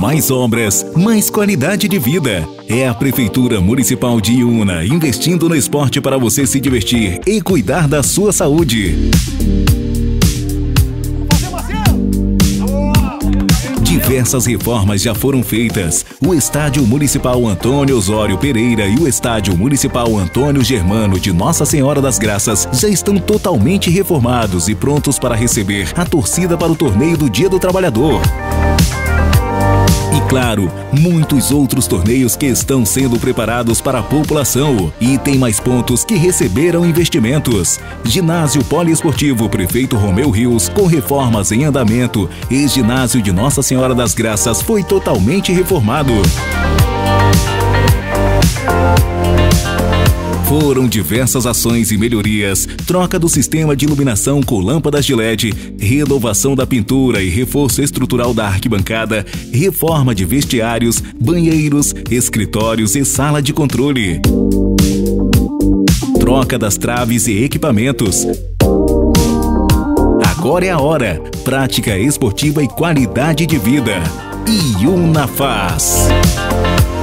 Mais obras, mais qualidade de vida. É a Prefeitura Municipal de Iuna investindo no esporte para você se divertir e cuidar da sua saúde. Diversas reformas já foram feitas. O Estádio Municipal Antônio Osório Pereira e o Estádio Municipal Antônio Germano de Nossa Senhora das Graças já estão totalmente reformados e prontos para receber a torcida para o torneio do Dia do Trabalhador. E claro, muitos outros torneios que estão sendo preparados para a população e tem mais pontos que receberam investimentos. Ginásio Poliesportivo Prefeito Romeu Rios com reformas em andamento e ginásio de Nossa Senhora das Graças foi totalmente reformado. Foram diversas ações e melhorias, troca do sistema de iluminação com lâmpadas de LED, renovação da pintura e reforço estrutural da arquibancada, reforma de vestiários, banheiros, escritórios e sala de controle. Troca das traves e equipamentos. Agora é a hora. Prática esportiva e qualidade de vida. Iuna faz.